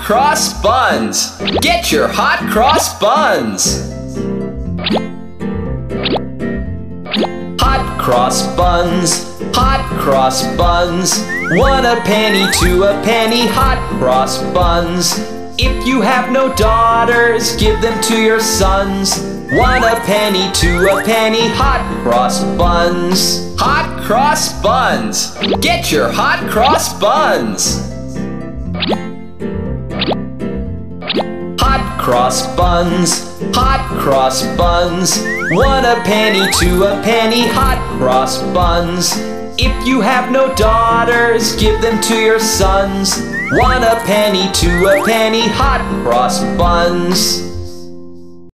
cross buns. Get your hot cross buns. Hot cross buns, hot cross buns. 1 a penny, 2 a penny, hot cross buns. If you have no daughters, give them to your sons. 1 a penny, 2 a penny, hot cross buns. Hot cross buns. Get your hot cross buns. Hot cross buns, hot cross buns. 1 a penny, 2 a penny, hot cross buns. If you have no daughters, give them to your sons. 1 a penny, 2 a penny, hot cross buns.